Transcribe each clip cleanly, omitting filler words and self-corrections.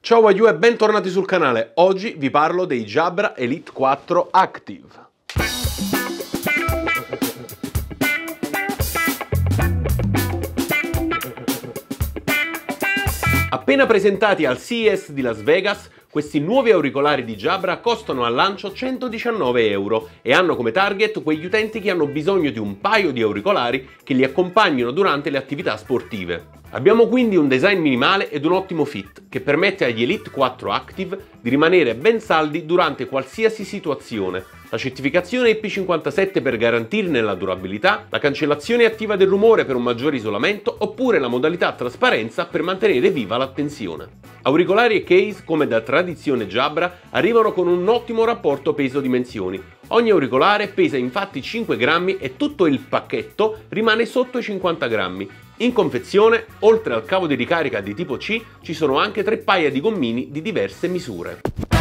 Ciao Wagyu e bentornati sul canale. Oggi vi parlo dei Jabra Elite 4 Active. Appena presentati al CES di Las Vegas, questi nuovi auricolari di Jabra costano al lancio 119 euro e hanno come target quegli utenti che hanno bisogno di un paio di auricolari che li accompagnino durante le attività sportive. Abbiamo quindi un design minimale ed un ottimo fit che permette agli Elite 4 Active di rimanere ben saldi durante qualsiasi situazione. La certificazione IP57 per garantirne la durabilità, la cancellazione attiva del rumore per un maggiore isolamento oppure la modalità trasparenza per mantenere viva l'attenzione. Auricolari e case, come da tradizione Jabra, arrivano con un ottimo rapporto peso-dimensioni. Ogni auricolare pesa infatti 5 grammi e tutto il pacchetto rimane sotto i 50 grammi. In confezione, oltre al cavo di ricarica di tipo C, ci sono anche 3 paia di gommini di diverse misure.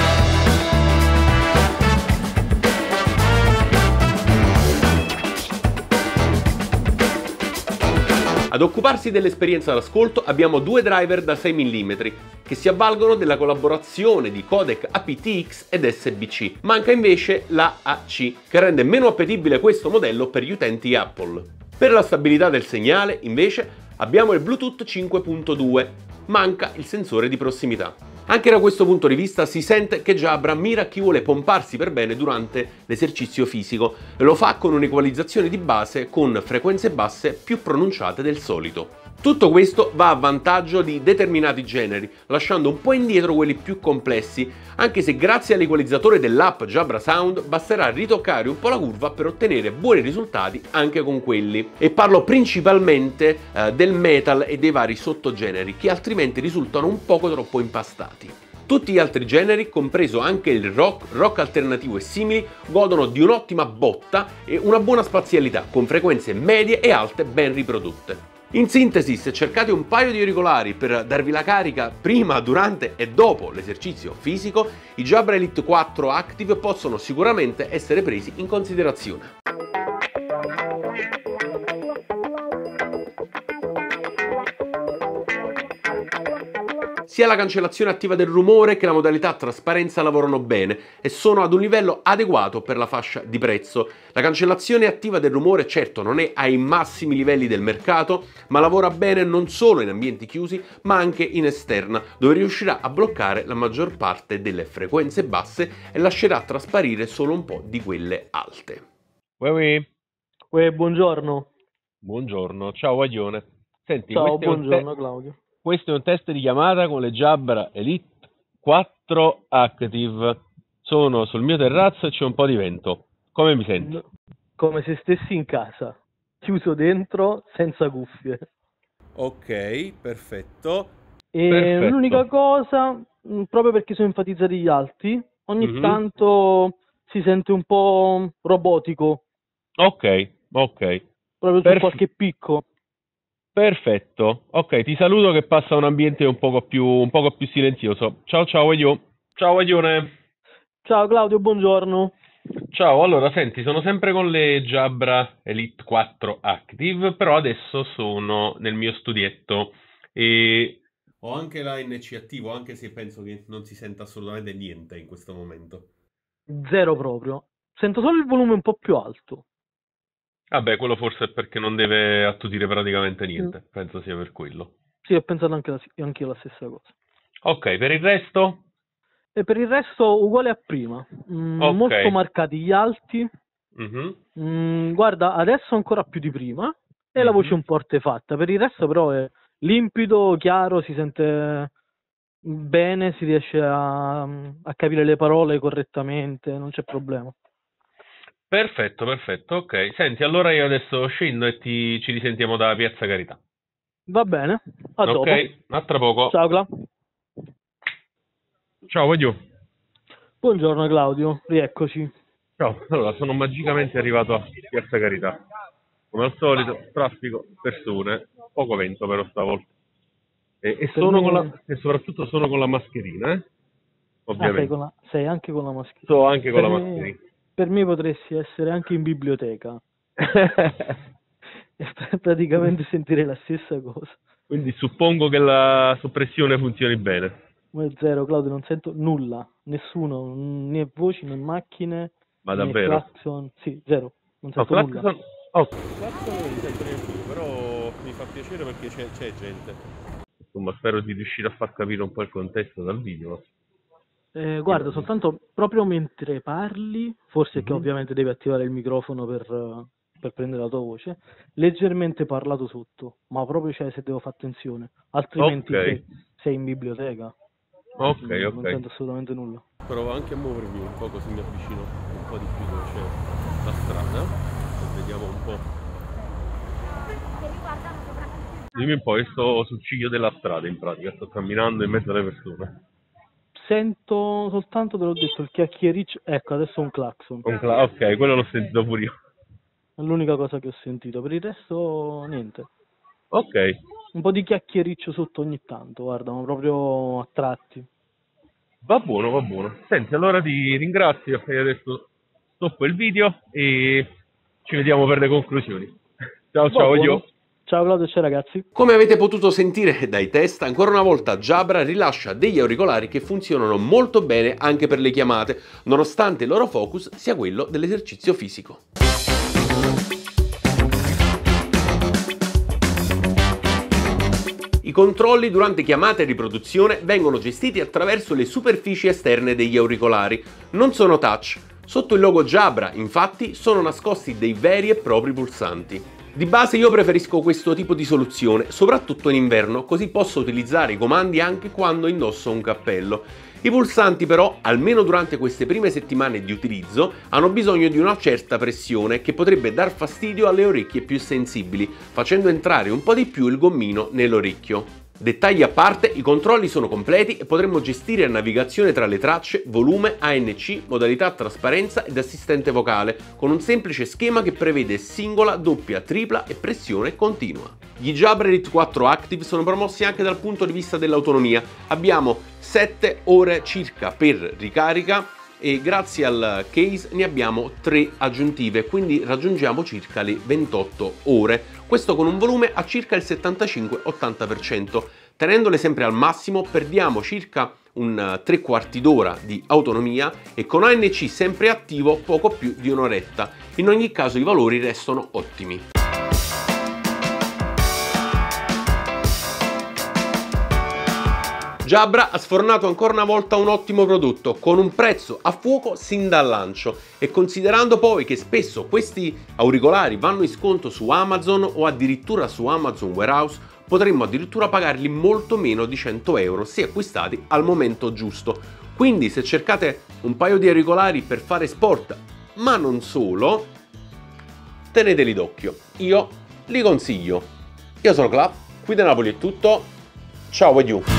Ad occuparsi dell'esperienza d'ascolto abbiamo due driver da 6 mm che si avvalgono della collaborazione di codec aptX ed SBC. Manca invece la AC, che rende meno appetibile questo modello per gli utenti Apple. Per la stabilità del segnale, invece, abbiamo il Bluetooth 5.2, manca il sensore di prossimità. Anche da questo punto di vista si sente che Jabra mira a chi vuole pomparsi per bene durante l'esercizio fisico e lo fa con un'equalizzazione di base con frequenze basse più pronunciate del solito. Tutto questo va a vantaggio di determinati generi, lasciando un po' indietro quelli più complessi, anche se grazie all'equalizzatore dell'app Jabra Sound basterà ritoccare un po' la curva per ottenere buoni risultati anche con quelli. E parlo principalmente del metal e dei vari sottogeneri, che altrimenti risultano un poco troppo impastati. Tutti gli altri generi, compreso anche il rock alternativo e simili, godono di un'ottima botta e una buona spazialità, con frequenze medie e alte ben riprodotte. In sintesi, se cercate un paio di auricolari per darvi la carica prima, durante e dopo l'esercizio fisico, i Jabra Elite 4 Active possono sicuramente essere presi in considerazione. Sia la cancellazione attiva del rumore che la modalità trasparenza lavorano bene e sono ad un livello adeguato per la fascia di prezzo. La cancellazione attiva del rumore certo non è ai massimi livelli del mercato, ma lavora bene non solo in ambienti chiusi ma anche in esterna, dove riuscirà a bloccare la maggior parte delle frequenze basse e lascerà trasparire solo un po' di quelle alte. Buongiorno. Buongiorno, ciao Aglione. Senti, Ciao, buongiorno Claudio. Questo è un test di chiamata con le Jabra Elite 4 Active. Sono sul mio terrazzo e c'è un po' di vento. Come mi senti? Come se stessi in casa, chiuso dentro, senza cuffie. Ok, perfetto. L'unica cosa, proprio perché sono enfatizzati gli alti, ogni tanto si sente un po' robotico. Ok. Proprio su qualche picco. Perfetto. Ok, ti saluto che passa un ambiente un poco più silenzioso. Ciao Wagyu. Ciao Wagyune. Ciao Claudio, buongiorno. Ciao, allora senti, sono sempre con le Jabra Elite 4 Active, però adesso sono nel mio studietto e ho anche la NC attivo, anche se penso che non si senta assolutamente niente in questo momento. Zero proprio. Sento solo il volume un po' più alto. Vabbè, quello forse è perché non deve attutire praticamente niente, penso sia per quello. Sì, ho pensato anche io la stessa cosa. Ok, per il resto? E per il resto uguale a prima, molto marcati gli alti, guarda adesso ancora più di prima e la voce un po' artefatta, per il resto però è limpido, chiaro, si sente bene, si riesce a capire le parole correttamente, non c'è problema. Perfetto, ok. Senti, allora io adesso scendo e ci risentiamo da Piazza Carità. Va bene, a dopo. Ok, a tra poco. Ciao Cla. Ciao, Wagyu. Buongiorno Claudio, rieccoci. Ciao, allora sono magicamente arrivato a Piazza Carità. Come al solito, traffico, persone, poco vento però stavolta. E soprattutto sono con la mascherina, ovviamente. Sei anche con la mascherina. Sto anche con la mascherina. Per me potresti essere anche in biblioteca. E praticamente sentire la stessa cosa. Quindi suppongo che la soppressione funzioni bene. 1-0, Claudio, non sento nulla, nessuno, né voci né macchine. Ma davvero? Clacson, sì, zero, non sento nulla. Clacson non li sento neanche io, però mi fa piacere perché c'è gente. Insomma, spero di riuscire a far capire un po' il contesto dal video. Guarda, soltanto proprio mentre parli, forse che ovviamente devi attivare il microfono per prendere la tua voce, leggermente parlato sotto, ma proprio se devo fare attenzione, altrimenti sei in biblioteca. Non sento assolutamente nulla. Provo anche a muovermi un po', così mi avvicino un po' di più dove c'è la strada e vediamo un po'. Dimmi un po', io sto sul ciglio della strada in pratica, sto camminando in mezzo alle persone. Sento soltanto, te l'ho detto, il chiacchiericcio. Ecco, adesso un clacson. Ok, quello l'ho sentito pure io. È l'unica cosa che ho sentito, per il resto niente. Ok. Un po' di chiacchiericcio sotto ogni tanto, guarda, ma proprio a tratti. Va buono, va buono. Senti, allora ti ringrazio e adesso stoppo il video e ci vediamo per le conclusioni. Ciao, ciao, Ciao Claudio, ciao ragazzi. Come avete potuto sentire dai test, ancora una volta Jabra rilascia degli auricolari che funzionano molto bene anche per le chiamate, nonostante il loro focus sia quello dell'esercizio fisico. I controlli durante chiamate e riproduzione vengono gestiti attraverso le superfici esterne degli auricolari, non sono touch. Sotto il logo Jabra, infatti, sono nascosti dei veri e propri pulsanti. Di base io preferisco questo tipo di soluzione, soprattutto in inverno, così posso utilizzare i comandi anche quando indosso un cappello. I pulsanti però, almeno durante queste prime settimane di utilizzo, hanno bisogno di una certa pressione che potrebbe dar fastidio alle orecchie più sensibili, facendo entrare un po' di più il gommino nell'orecchio. Dettagli a parte, i controlli sono completi e potremo gestire la navigazione tra le tracce, volume, ANC, modalità trasparenza ed assistente vocale, con un semplice schema che prevede singola, doppia, tripla e pressione continua. Gli Jabra Elite 4 Active sono promossi anche dal punto di vista dell'autonomia. Abbiamo 7 ore circa per ricarica e grazie al case ne abbiamo 3 aggiuntive, quindi raggiungiamo circa le 28 ore. Questo con un volume a circa il 75-80%. Tenendole sempre al massimo perdiamo circa un 3/4 d'ora di autonomia e con ANC sempre attivo poco più di un'oretta. In ogni caso i valori restano ottimi. Jabra ha sfornato ancora una volta un ottimo prodotto con un prezzo a fuoco sin dal lancio e considerando poi che spesso questi auricolari vanno in sconto su Amazon o addirittura su Amazon Warehouse, potremmo addirittura pagarli molto meno di 100 euro se acquistati al momento giusto. Quindi se cercate un paio di auricolari per fare sport, ma non solo, teneteli d'occhio. Io li consiglio. Io sono Clav, qui da Napoli è tutto. Ciao, adieu.